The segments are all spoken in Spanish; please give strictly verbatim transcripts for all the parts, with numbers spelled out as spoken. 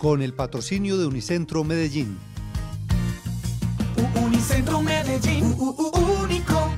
con el patrocinio de Unicentro Medellín. Unicentro Medellín, u, u, único.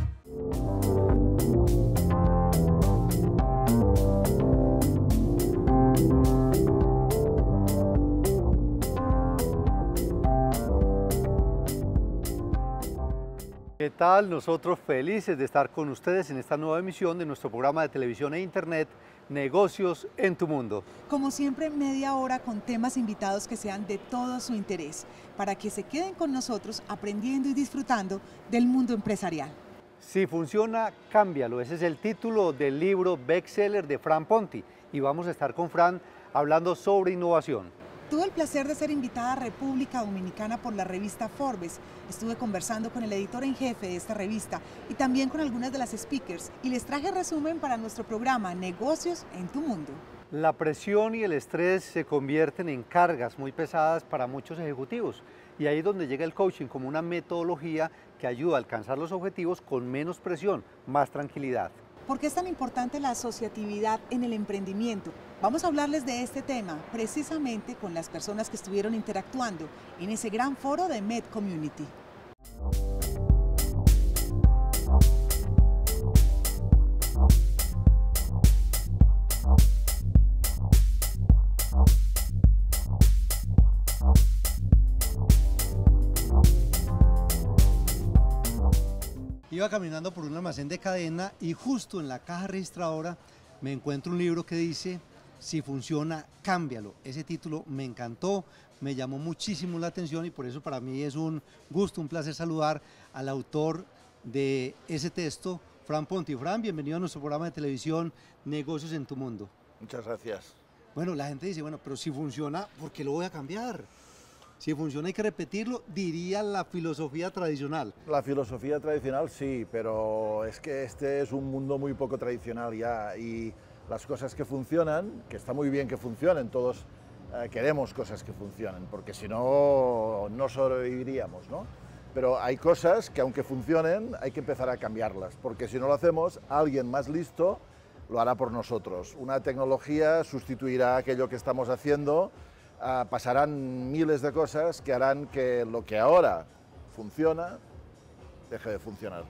¿Qué tal? Nosotros felices de estar con ustedes en esta nueva emisión de nuestro programa de televisión e internet Negocios en tu Mundo. Como siempre, media hora con temas invitados que sean de todo su interés, para que se queden con nosotros aprendiendo y disfrutando del mundo empresarial. Si funciona, cámbialo. Ese es el título del libro bestseller de Fran Ponti. Y vamos a estar con Fran hablando sobre innovación. Tuve el placer de ser invitada a República Dominicana por la revista Forbes. Estuve conversando con el editor en jefe de esta revista y también con algunas de las speakers y les traje resumen para nuestro programa Negocios en tu Mundo. La presión y el estrés se convierten en cargas muy pesadas para muchos ejecutivos y ahí es donde llega el coaching como una metodología que ayuda a alcanzar los objetivos con menos presión, más tranquilidad. ¿Por qué es tan importante la asociatividad en el emprendimiento? Vamos a hablarles de este tema precisamente con las personas que estuvieron interactuando en ese gran foro de Med Community. Iba caminando por un almacén de cadena y justo en la caja registradora me encuentro un libro que dice "Si funciona, cámbialo". Ese título me encantó, me llamó muchísimo la atención y por eso para mí es un gusto, un placer saludar al autor de ese texto, Fran Ponti. Fran, bienvenido a nuestro programa de televisión Negocios en tu Mundo. Muchas gracias. Bueno, la gente dice, bueno, pero si funciona, ¿por qué lo voy a cambiar? Si funciona hay que repetirlo, diría la filosofía tradicional. La filosofía tradicional sí, pero es que este es un mundo muy poco tradicional ya y las cosas que funcionan, que está muy bien que funcionen, todos eh, queremos cosas que funcionen, porque si no, no sobreviviríamos, ¿no? Pero hay cosas que aunque funcionen hay que empezar a cambiarlas, porque si no lo hacemos, alguien más listo lo hará por nosotros. Una tecnología sustituirá aquello que estamos haciendo. Uh, pasarán miles de cosas que harán que lo que ahora funciona deje de funcionar.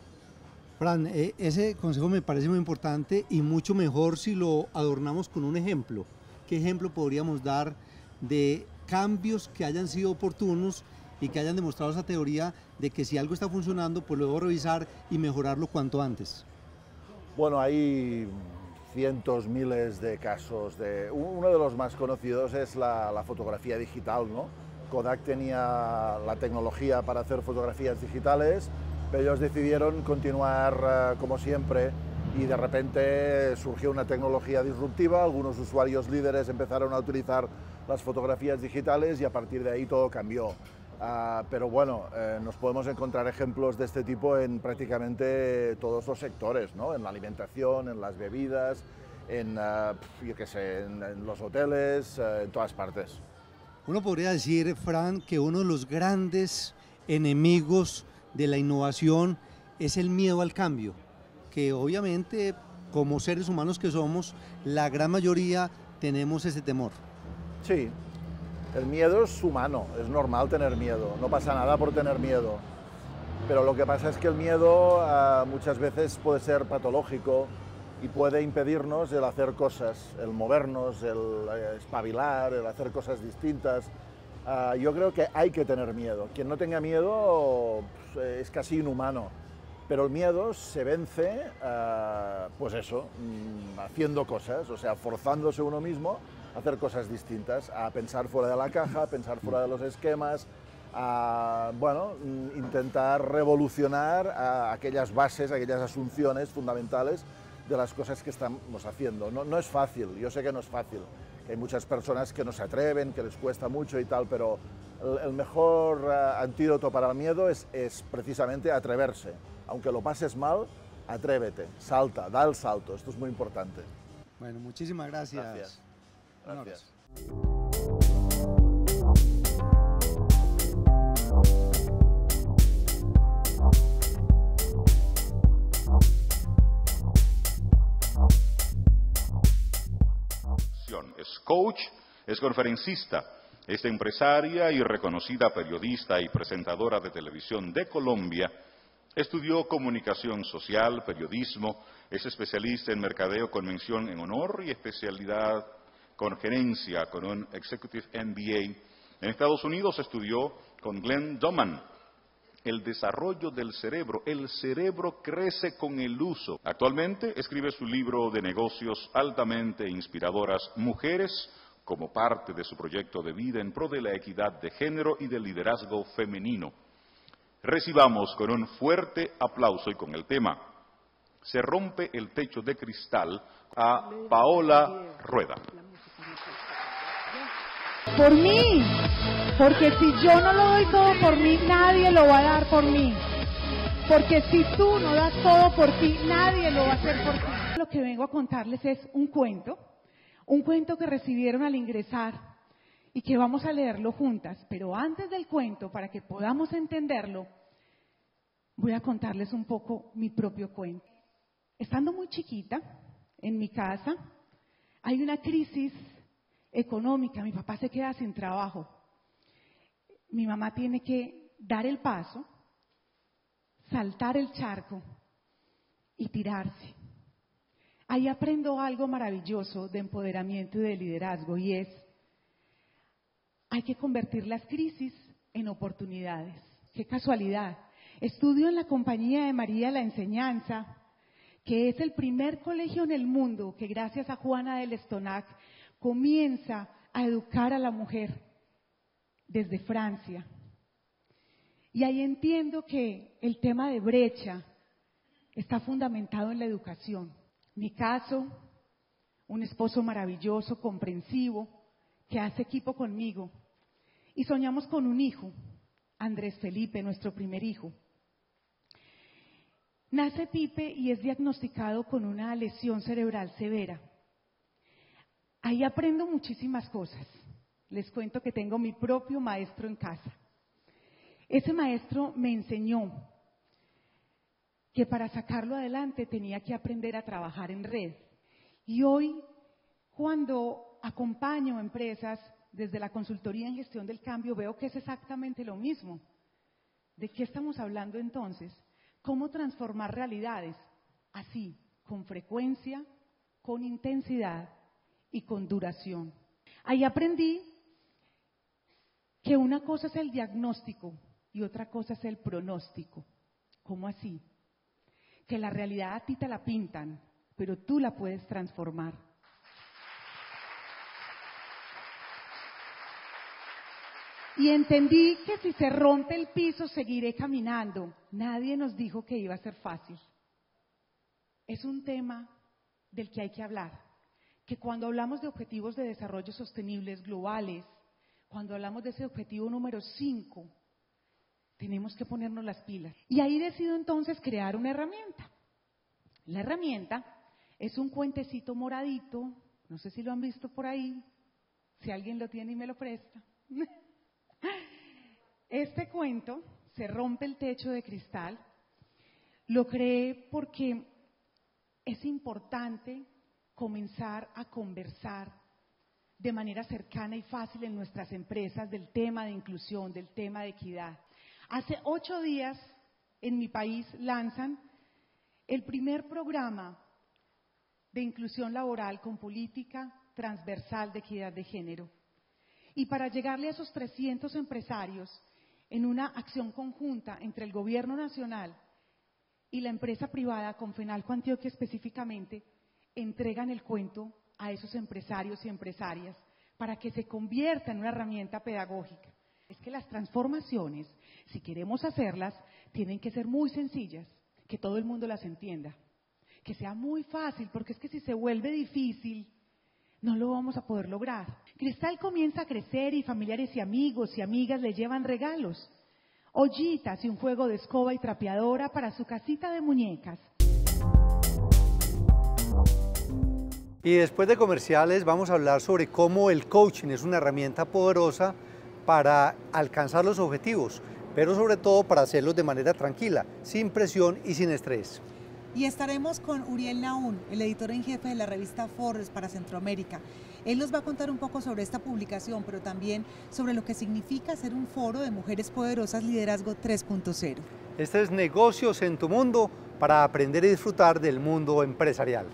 Fran, eh, ese consejo me parece muy importante y mucho mejor si lo adornamos con un ejemplo. ¿Qué ejemplo podríamos dar de cambios que hayan sido oportunos y que hayan demostrado esa teoría de que si algo está funcionando, pues luego revisar y mejorarlo cuanto antes? Bueno, hay cientos, miles de casos. De, uno de los más conocidos es la, la fotografía digital, ¿no? Kodak tenía la tecnología para hacer fotografías digitales, pero ellos decidieron continuar uh, como siempre y de repente surgió una tecnología disruptiva, algunos usuarios líderes empezaron a utilizar las fotografías digitales y a partir de ahí todo cambió. Uh, pero bueno, eh, nos podemos encontrar ejemplos de este tipo en prácticamente todos los sectores, ¿no? En la alimentación, en las bebidas, en, uh, yo qué sé, en, en los hoteles, uh, en todas partes. Uno podría decir, Fran, que uno de los grandes enemigos de la innovación es el miedo al cambio, que obviamente como seres humanos que somos, la gran mayoría tenemos ese temor. Sí. El miedo es humano, es normal tener miedo, no pasa nada por tener miedo, pero lo que pasa es que el miedo uh, muchas veces puede ser patológico y puede impedirnos el hacer cosas, el movernos, el uh, espabilar, el hacer cosas distintas. Uh, yo creo que hay que tener miedo, quien no tenga miedo pues, es casi inhumano, pero el miedo se vence, uh, pues eso, mmm, haciendo cosas, o sea, forzándose uno mismo a hacer cosas distintas, a pensar fuera de la caja, a pensar fuera de los esquemas, a bueno, intentar revolucionar a aquellas bases, aquellas asunciones fundamentales de las cosas que estamos haciendo. No, no es fácil, yo sé que no es fácil, que hay muchas personas que no se atreven, que les cuesta mucho y tal, pero el, el mejor uh, antídoto para el miedo es, es precisamente atreverse. Aunque lo pases mal, atrévete, salta, da el salto, esto es muy importante. Bueno, muchísimas gracias. Gracias. Gracias. Es coach, es conferencista, Esta empresaria y reconocida periodista y presentadora de televisión de Colombia estudió comunicación social, periodismo, es especialista en mercadeo con mención en honor y especialidad con gerencia con un Executive M B A. En Estados Unidos estudió con Glenn Doman el desarrollo del cerebro. El cerebro crece con el uso. Actualmente escribe su libro de negocios altamente inspiradoras, Mujeres, como parte de su proyecto de vida en pro de la equidad de género y del liderazgo femenino. Recibamos con un fuerte aplauso y con el tema Se rompe el techo de cristal a Paola Rueda. Por mí, porque si yo no lo doy todo por mí, nadie lo va a dar por mí. Porque si tú no das todo por ti, nadie lo va a hacer por ti. Lo que vengo a contarles es un cuento, un cuento que recibieron al ingresar y que vamos a leerlo juntas. Pero antes del cuento, para que podamos entenderlo, voy a contarles un poco mi propio cuento. Estando muy chiquita, en mi casa, hay una crisis económica. Mi papá se queda sin trabajo. Mi mamá tiene que dar el paso, saltar el charco y tirarse. Ahí aprendo algo maravilloso de empoderamiento y de liderazgo, y es, hay que convertir las crisis en oportunidades. ¡Qué casualidad! Estudio en la Compañía de María la Enseñanza, que es el primer colegio en el mundo que gracias a Juana del Estonac comienza a educar a la mujer desde Francia. Y ahí entiendo que el tema de brecha está fundamentado en la educación. Mi caso, un esposo maravilloso, comprensivo, que hace equipo conmigo. Y soñamos con un hijo, Andrés Felipe, nuestro primer hijo. Nace Pipe y es diagnosticado con una lesión cerebral severa. Ahí aprendo muchísimas cosas. Les cuento que tengo mi propio maestro en casa. Ese maestro me enseñó que para sacarlo adelante tenía que aprender a trabajar en red. Y hoy, cuando acompaño empresas desde la consultoría en gestión del cambio, veo que es exactamente lo mismo. ¿De qué estamos hablando entonces? ¿Cómo transformar realidades? Así, con frecuencia, con intensidad y con duración. Ahí aprendí que una cosa es el diagnóstico y otra cosa es el pronóstico. ¿Cómo así? Que la realidad a ti te la pintan, pero tú la puedes transformar. Y entendí que si se rompe el piso, seguiré caminando. Nadie nos dijo que iba a ser fácil. Es un tema del que hay que hablar. Que cuando hablamos de objetivos de desarrollo sostenibles globales, cuando hablamos de ese objetivo número cinco, tenemos que ponernos las pilas. Y ahí decido entonces crear una herramienta. La herramienta es un cuentecito moradito, no sé si lo han visto por ahí, si alguien lo tiene y me lo presta. Este cuento, Se rompe el techo de cristal, lo creé porque es importante comenzar a conversar de manera cercana y fácil en nuestras empresas del tema de inclusión, del tema de equidad. Hace ocho días en mi país lanzan el primer programa de inclusión laboral con política transversal de equidad de género. Y para llegarle a esos trescientos empresarios, en una acción conjunta entre el gobierno nacional y la empresa privada, Confenalco Antioquia específicamente, entregan el cuento a esos empresarios y empresarias para que se convierta en una herramienta pedagógica. Es que las transformaciones, si queremos hacerlas, tienen que ser muy sencillas, que todo el mundo las entienda, que sea muy fácil, porque es que si se vuelve difícil, no lo vamos a poder lograr. Cristal comienza a crecer y familiares y amigos y amigas le llevan regalos, ollitas y un juego de escoba y trapeadora para su casita de muñecas. Y después de comerciales vamos a hablar sobre cómo el coaching es una herramienta poderosa para alcanzar los objetivos, pero sobre todo para hacerlos de manera tranquila, sin presión y sin estrés. Y estaremos con Uriel Nahún, el editor en jefe de la revista Forbes para Centroamérica. Él nos va a contar un poco sobre esta publicación, pero también sobre lo que significa ser un foro de mujeres poderosas Liderazgo tres punto cero. Este es Negocios en tu Mundo para aprender y disfrutar del mundo empresarial.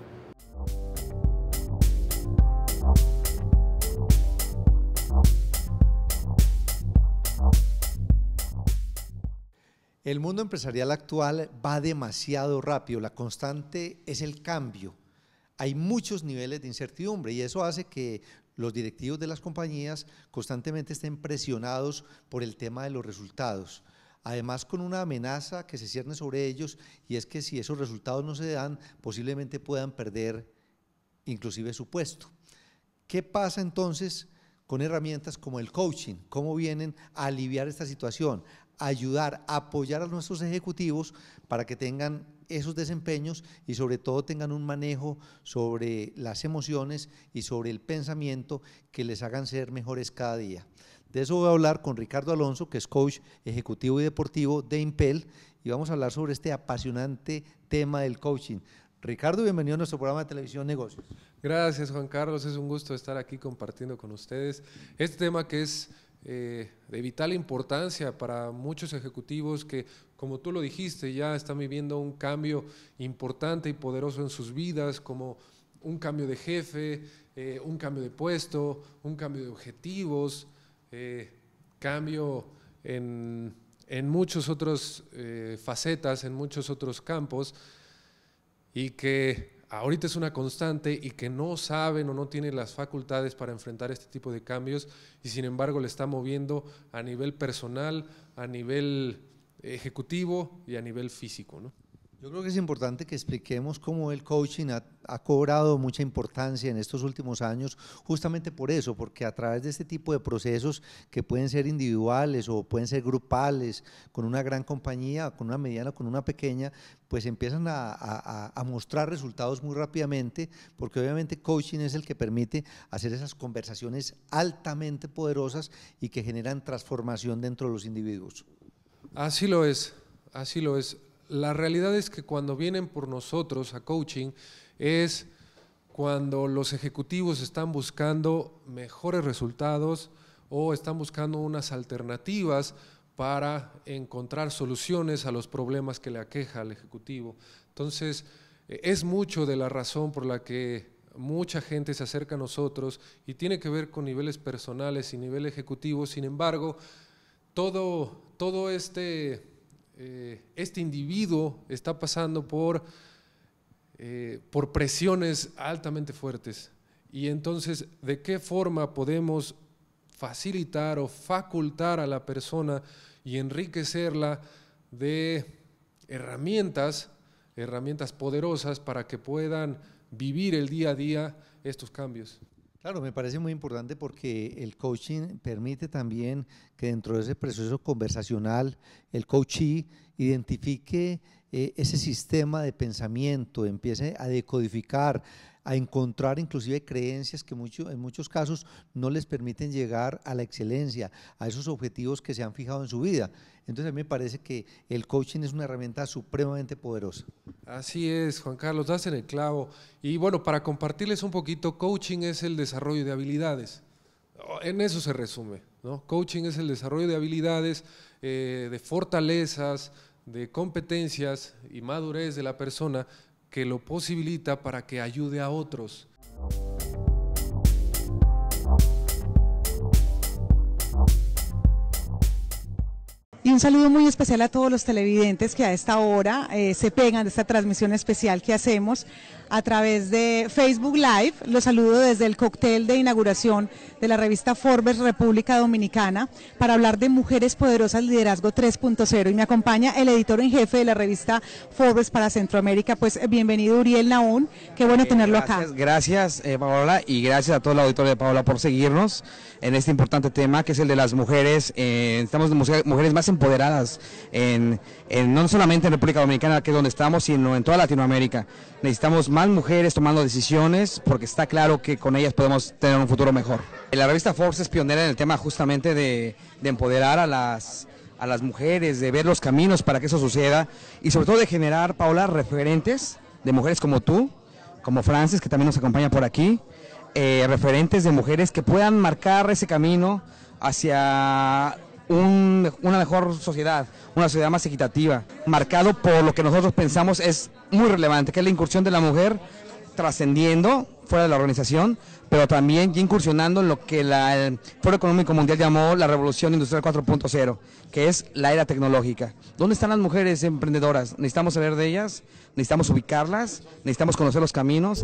El mundo empresarial actual va demasiado rápido, la constante es el cambio. Hay muchos niveles de incertidumbre y eso hace que los directivos de las compañías constantemente estén presionados por el tema de los resultados. Además, con una amenaza que se cierne sobre ellos, y es que si esos resultados no se dan, posiblemente puedan perder inclusive su puesto. ¿Qué pasa entonces con herramientas como el coaching? ¿Cómo vienen a aliviar esta situación? Ayudar, apoyar a nuestros ejecutivos para que tengan esos desempeños y sobre todo tengan un manejo sobre las emociones y sobre el pensamiento que les hagan ser mejores cada día. De eso voy a hablar con Ricardo Alonso, que es coach ejecutivo y deportivo de Impel, y vamos a hablar sobre este apasionante tema del coaching. Ricardo, bienvenido a nuestro programa de televisión Negocios. Gracias, Juan Carlos, es un gusto estar aquí compartiendo con ustedes este tema que es eh, de vital importancia para muchos ejecutivos que, como tú lo dijiste, ya están viviendo un cambio importante y poderoso en sus vidas, como un cambio de jefe, eh, un cambio de puesto, un cambio de objetivos, eh, cambio en, en muchos otros eh, facetas, en muchos otros campos, y que ahorita es una constante y que no saben o no tienen las facultades para enfrentar este tipo de cambios y sin embargo le está moviendo a nivel personal, a nivel ejecutivo y a nivel físico, ¿no? Yo creo que es importante que expliquemos cómo el coaching ha, ha cobrado mucha importancia en estos últimos años, justamente por eso, porque a través de este tipo de procesos que pueden ser individuales o pueden ser grupales, con una gran compañía, con una mediana, con una pequeña, pues empiezan a, a, a mostrar resultados muy rápidamente, porque obviamente coaching es el que permite hacer esas conversaciones altamente poderosas y que generan transformación dentro de los individuos. Así lo es, así lo es. La realidad es que cuando vienen por nosotros a coaching es cuando los ejecutivos están buscando mejores resultados o están buscando unas alternativas para encontrar soluciones a los problemas que le aqueja al ejecutivo. Entonces, es mucho de la razón por la que mucha gente se acerca a nosotros y tiene que ver con niveles personales y nivel ejecutivo. Sin embargo, todo, todo este... Eh, este individuo está pasando por, eh, por presiones altamente fuertes y entonces ¿de qué forma podemos facilitar o facultar a la persona y enriquecerla de herramientas, herramientas poderosas para que puedan vivir el día a día estos cambios? Claro, me parece muy importante porque el coaching permite también que dentro de ese proceso conversacional el coachee identifique eh, ese sistema de pensamiento, empiece a decodificar, a encontrar inclusive creencias que mucho, en muchos casos no les permiten llegar a la excelencia, a esos objetivos que se han fijado en su vida. Entonces a mí me parece que el coaching es una herramienta supremamente poderosa. Así es, Juan Carlos, das en el clavo. Y bueno, para compartirles un poquito, coaching es el desarrollo de habilidades. En eso se resume, ¿no? Coaching es el desarrollo de habilidades, eh, de fortalezas, de competencias y madurez de la persona que lo posibilita para que ayude a otros. Y un saludo muy especial a todos los televidentes que a esta hora eh, se pegan de esta transmisión especial que hacemos a través de Facebook Live. Los saludo desde el cóctel de inauguración de la revista Forbes República Dominicana para hablar de Mujeres Poderosas Liderazgo tres punto cero y me acompaña el editor en jefe de la revista Forbes para Centroamérica. Pues bienvenido Uriel Nahún, qué bueno eh, tenerlo gracias, acá. Gracias eh, Paola, y gracias a todo el auditorio de Paola por seguirnos en este importante tema que es el de las mujeres. Eh, estamos de mujeres más empoderadas en, en, no solamente en República Dominicana, que es donde estamos, sino en toda Latinoamérica. Necesitamos más mujeres tomando decisiones porque está claro que con ellas podemos tener un futuro mejor. La revista Forbes es pionera en el tema justamente de, de empoderar a las, a las mujeres, de ver los caminos para que eso suceda y sobre todo de generar, Paola, referentes de mujeres como tú, como Frances, que también nos acompaña por aquí, eh, referentes de mujeres que puedan marcar ese camino hacia un, una mejor sociedad, una sociedad más equitativa, marcado por lo que nosotros pensamos es muy relevante, que es la incursión de la mujer trascendiendo fuera de la organización, pero también ya incursionando en lo que la, el Foro Económico Mundial llamó la Revolución Industrial cuatro punto cero, que es la era tecnológica. ¿Dónde están las mujeres emprendedoras? Necesitamos saber de ellas, necesitamos ubicarlas, necesitamos conocer los caminos.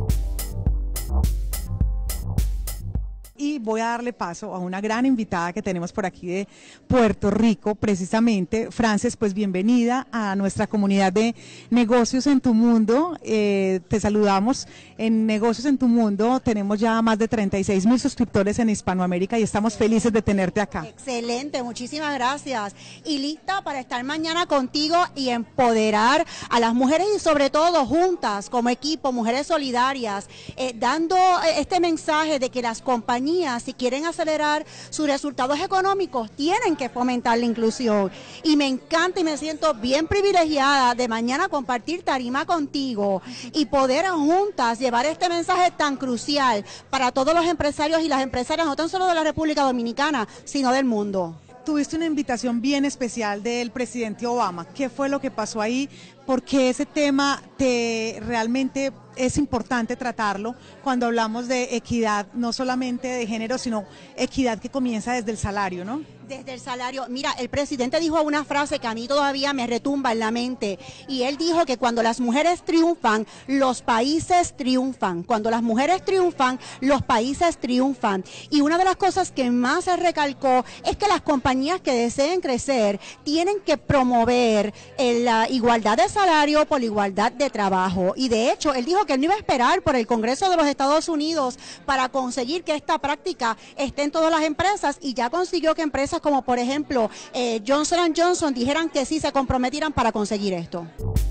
Y voy a darle paso a una gran invitada que tenemos por aquí de Puerto Rico, precisamente. Frances, pues bienvenida a nuestra comunidad de Negocios en tu Mundo. Eh, te saludamos en Negocios en tu Mundo. Tenemos ya más de treinta y seis mil suscriptores en Hispanoamérica y estamos felices de tenerte acá. Excelente, muchísimas gracias. Y lista para estar mañana contigo y empoderar a las mujeres y sobre todo juntas como equipo, mujeres solidarias, eh, dando este mensaje de que las compañías, si quieren acelerar sus resultados económicos, tienen que fomentar la inclusión. Y me encanta y me siento bien privilegiada de mañana compartir tarima contigo y poder juntas llevar este mensaje tan crucial para todos los empresarios y las empresarias, no tan solo de la República Dominicana, sino del mundo. Tuviste una invitación bien especial del presidente Obama. ¿Qué fue lo que pasó ahí? Porque ese tema te realmente es importante tratarlo cuando hablamos de equidad, no solamente de género, sino equidad que comienza desde el salario, ¿no? Desde el salario. Mira, el presidente dijo una frase que a mí todavía me retumba en la mente, y él dijo que cuando las mujeres triunfan, los países triunfan. Cuando las mujeres triunfan, los países triunfan. Y una de las cosas que más se recalcó es que las compañías que deseen crecer tienen que promover la igualdad de salario por la igualdad de trabajo. Y de hecho, él dijo que él no iba a esperar por el Congreso de los Estados Unidos para conseguir que esta práctica esté en todas las empresas, y ya consiguió que empresas como por ejemplo eh, Johnson and Johnson dijeran que sí se comprometieran para conseguir esto.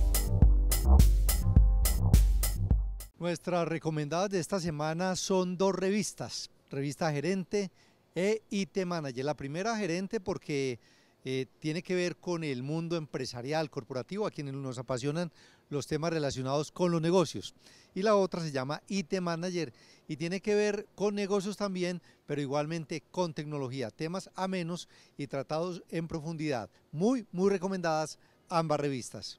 Nuestras recomendadas de esta semana son dos revistas, Revista Gerente e I T Manager. La primera, Gerente, porque eh, tiene que ver con el mundo empresarial, corporativo, a quienes nos apasionan los temas relacionados con los negocios. Y la otra se llama I T Manager y tiene que ver con negocios también, pero igualmente con tecnología, temas amenos y tratados en profundidad. Muy, muy recomendadas ambas revistas.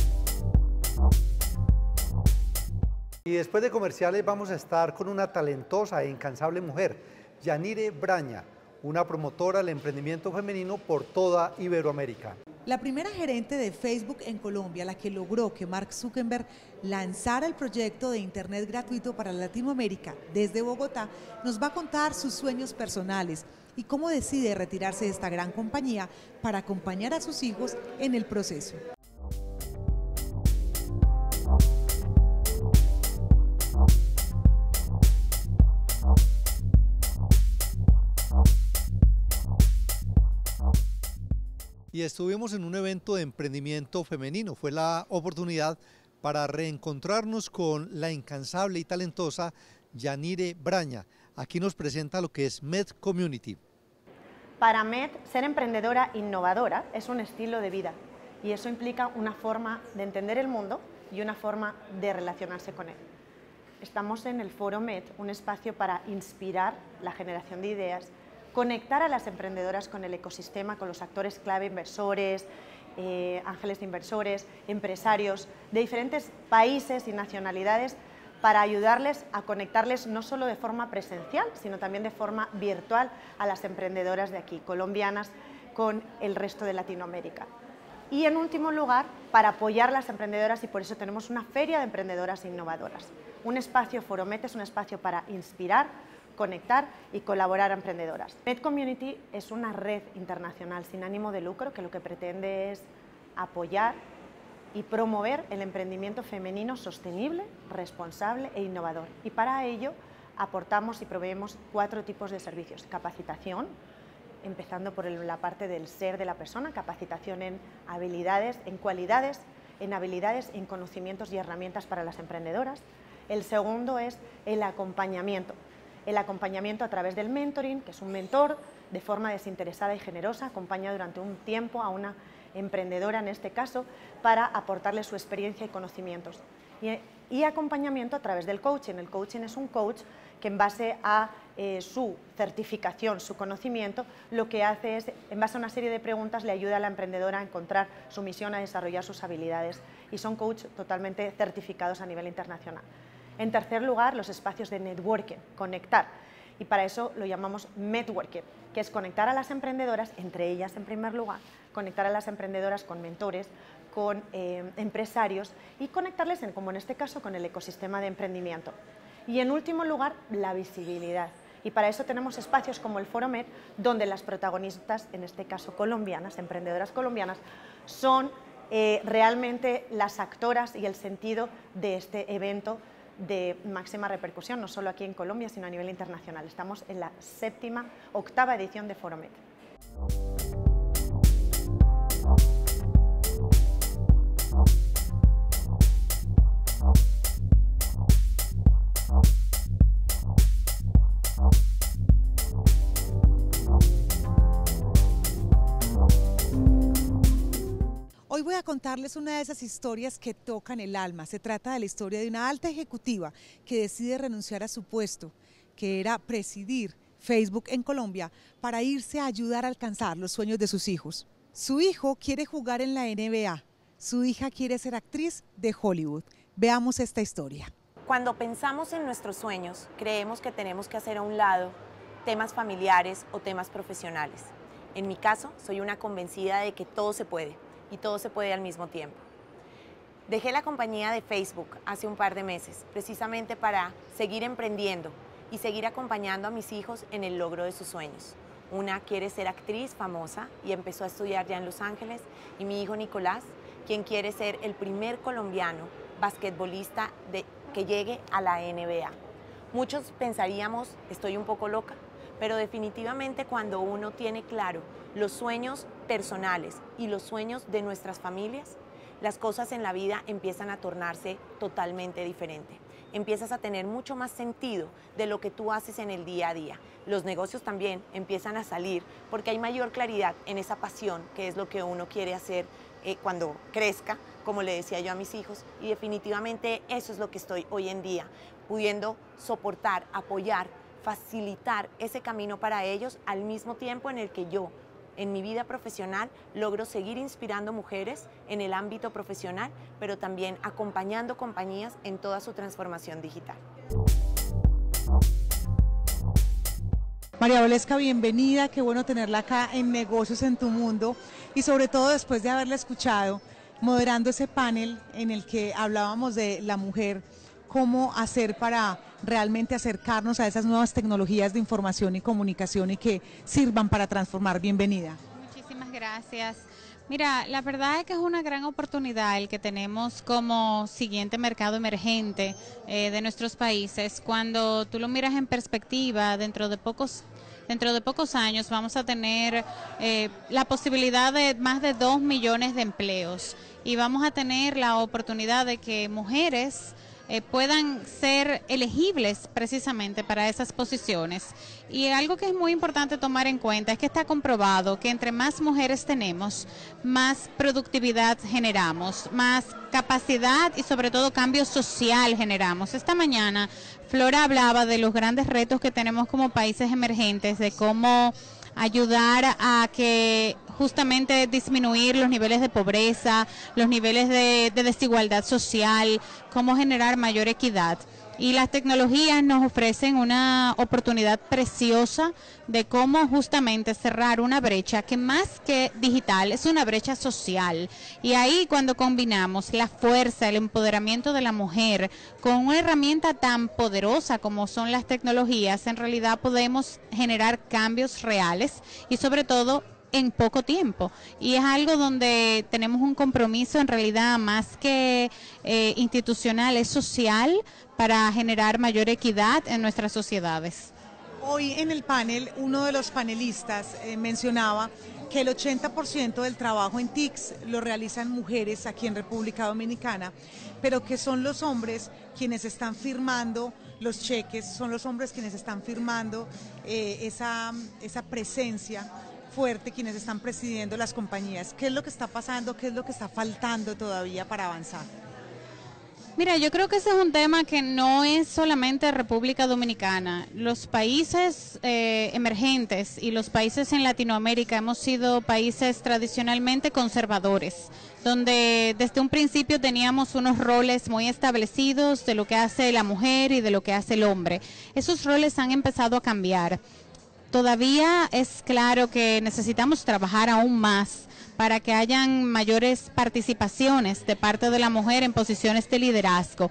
Y después de comerciales vamos a estar con una talentosa e incansable mujer, Yanire Braña, una promotora del emprendimiento femenino por toda Iberoamérica. La primera gerente de Facebook en Colombia, la que logró que Mark Zuckerberg lanzara el proyecto de Internet gratuito para Latinoamérica desde Bogotá, nos va a contar sus sueños personales y cómo decide retirarse de esta gran compañía para acompañar a sus hijos en el proceso. Y estuvimos en un evento de emprendimiento femenino. Fue la oportunidad para reencontrarnos con la incansable y talentosa Yanire Braña. Aquí nos presenta lo que es Med Community. Para Med, ser emprendedora innovadora es un estilo de vida y eso implica una forma de entender el mundo y una forma de relacionarse con él. Estamos en el Foro Med, un espacio para inspirar la generación de ideas, conectar a las emprendedoras con el ecosistema, con los actores clave, inversores, eh, ángeles inversores, empresarios de diferentes países y nacionalidades, para ayudarles a conectarles no solo de forma presencial, sino también de forma virtual a las emprendedoras de aquí, colombianas, con el resto de Latinoamérica. Y en último lugar, para apoyar a las emprendedoras, y por eso tenemos una feria de emprendedoras innovadoras. Un espacio Foro Med es un espacio para inspirar, conectar y colaborar a emprendedoras. Med Community es una red internacional sin ánimo de lucro que lo que pretende es apoyar y promover el emprendimiento femenino sostenible, responsable e innovador. Y para ello aportamos y proveemos cuatro tipos de servicios. Capacitación, empezando por la parte del ser de la persona, capacitación en habilidades, en cualidades, en habilidades, en conocimientos y herramientas para las emprendedoras. El segundo es el acompañamiento. El acompañamiento a través del mentoring, que es un mentor de forma desinteresada y generosa, acompaña durante un tiempo a una emprendedora en este caso para aportarle su experiencia y conocimientos. Y, y acompañamiento a través del coaching. El coaching es un coach que en base a eh, su certificación, su conocimiento, lo que hace es, en base a una serie de preguntas, le ayuda a la emprendedora a encontrar su misión, a desarrollar sus habilidades, y son coach totalmente certificados a nivel internacional. En tercer lugar, los espacios de networking, conectar, y para eso lo llamamos networking, que es conectar a las emprendedoras, entre ellas en primer lugar, conectar a las emprendedoras con mentores, con eh, empresarios y conectarles, en, como en este caso, con el ecosistema de emprendimiento. Y en último lugar, la visibilidad. Y para eso tenemos espacios como el Foro Med, donde las protagonistas, en este caso colombianas, emprendedoras colombianas, son eh, realmente las actoras y el sentido de este evento de máxima repercusión, no solo aquí en Colombia, sino a nivel internacional. Estamos en la séptima, octava edición de Foro Med. Hoy voy a contarles una de esas historias que tocan el alma. Se trata de la historia de una alta ejecutiva que decide renunciar a su puesto, que era presidir Facebook en Colombia, para irse a ayudar a alcanzar los sueños de sus hijos. Su hijo quiere jugar en la N B A, su hija quiere ser actriz de Hollywood. Veamos esta historia. Cuando pensamos en nuestros sueños, creemos que tenemos que hacer a un lado temas familiares o temas profesionales. En mi caso, soy una convencida de que todo se puede. Y todo se puede al mismo tiempo. Dejé la compañía de Facebook hace un par de meses, precisamente para seguir emprendiendo y seguir acompañando a mis hijos en el logro de sus sueños. Una quiere ser actriz famosa y empezó a estudiar ya en Los Ángeles, y mi hijo Nicolás, quien quiere ser el primer colombiano basquetbolista de, que llegue a la N B A. Muchos pensaríamos, estoy un poco loca, pero definitivamente cuando uno tiene claro los sueños personales y los sueños de nuestras familias, las cosas en la vida empiezan a tornarse totalmente diferentes. Empiezas a tener mucho más sentido de lo que tú haces en el día a día. Los negocios también empiezan a salir porque hay mayor claridad en esa pasión, que es lo que uno quiere hacer eh, cuando crezca, como le decía yo a mis hijos, y definitivamente eso es lo que estoy hoy en día, pudiendo soportar, apoyar, facilitar ese camino para ellos, al mismo tiempo en el que yo, en mi vida profesional, logro seguir inspirando mujeres en el ámbito profesional, pero también acompañando compañías en toda su transformación digital. María Valesca, bienvenida, qué bueno tenerla acá en Negocios en tu Mundo, y sobre todo después de haberla escuchado moderando ese panel en el que hablábamos de la mujer, cómo hacer para realmente acercarnos a esas nuevas tecnologías de información y comunicación y que sirvan para transformar. Bienvenida. Muchísimas gracias. Mira, la verdad es que es una gran oportunidad el que tenemos como siguiente mercado emergente eh, de nuestros países. Cuando tú lo miras en perspectiva, dentro de pocos dentro de pocos años vamos a tener eh, la posibilidad de más de dos millones de empleos, y vamos a tener la oportunidad de que mujeres Eh, puedan ser elegibles precisamente para esas posiciones. Y algo que es muy importante tomar en cuenta es que está comprobado que entre más mujeres tenemos, más productividad generamos, más capacidad y sobre todo cambio social generamos. Esta mañana Flora hablaba de los grandes retos que tenemos como países emergentes, de cómo ayudar a que justamente disminuir los niveles de pobreza, los niveles de, de desigualdad social, cómo generar mayor equidad. Y las tecnologías nos ofrecen una oportunidad preciosa de cómo justamente cerrar una brecha que más que digital es una brecha social. Y ahí cuando combinamos la fuerza, el empoderamiento de la mujer con una herramienta tan poderosa como son las tecnologías, en realidad podemos generar cambios reales y sobre todo en poco tiempo, y es algo donde tenemos un compromiso en realidad más que eh, institucional, es social, para generar mayor equidad en nuestras sociedades. Hoy en el panel, uno de los panelistas eh, mencionaba que el ochenta por ciento del trabajo en T I C S lo realizan mujeres aquí en República Dominicana, pero que son los hombres quienes están firmando los cheques, son los hombres quienes están firmando eh, esa, esa presencia fuerte, quienes están presidiendo las compañías. ¿Qué es lo que está pasando? ¿Qué es lo que está faltando todavía para avanzar? Mira, yo creo que ese es un tema que no es solamente República Dominicana. Los países eh, emergentes y los países en Latinoamérica hemos sido países tradicionalmente conservadores, donde desde un principio teníamos unos roles muy establecidos de lo que hace la mujer y de lo que hace el hombre. Esos roles han empezado a cambiar. Todavía es claro que necesitamos trabajar aún más para que hayan mayores participaciones de parte de la mujer en posiciones de liderazgo.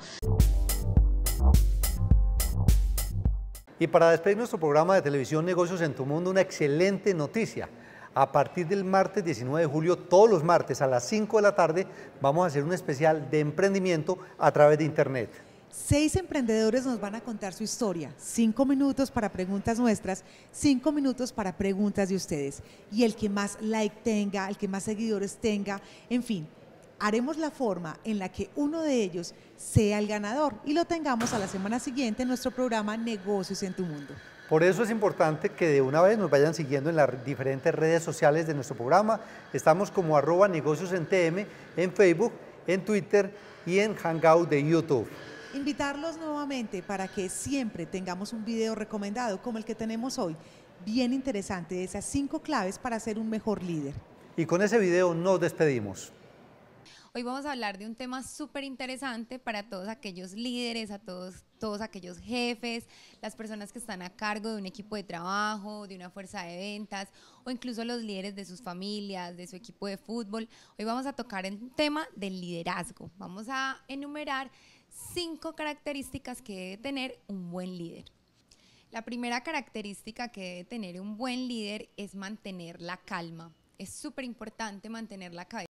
Y para despedir nuestro programa de televisión Negocios en tu Mundo, una excelente noticia. A partir del martes diecinueve de julio, todos los martes a las cinco de la tarde, vamos a hacer un especial de emprendimiento a través de internet. Seis emprendedores nos van a contar su historia, cinco minutos para preguntas nuestras, cinco minutos para preguntas de ustedes. Y el que más like tenga, el que más seguidores tenga, en fin, haremos la forma en la que uno de ellos sea el ganador y lo tengamos a la semana siguiente en nuestro programa Negocios en tu Mundo. Por eso es importante que de una vez nos vayan siguiendo en las diferentes redes sociales de nuestro programa. Estamos como arroba negocios en T M en Facebook, en Twitter y en Hangout de YouTube. Invitarlos nuevamente para que siempre tengamos un video recomendado como el que tenemos hoy, bien interesante, de esas cinco claves para ser un mejor líder. Y con ese video nos despedimos. Hoy vamos a hablar de un tema súper interesante para todos aquellos líderes, a todos, todos aquellos jefes, las personas que están a cargo de un equipo de trabajo, de una fuerza de ventas o incluso los líderes de sus familias, de su equipo de fútbol. Hoy vamos a tocar el tema del liderazgo. Vamos a enumerar cinco características que debe tener un buen líder. La primera característica que debe tener un buen líder es mantener la calma. Es súper importante mantener la cabeza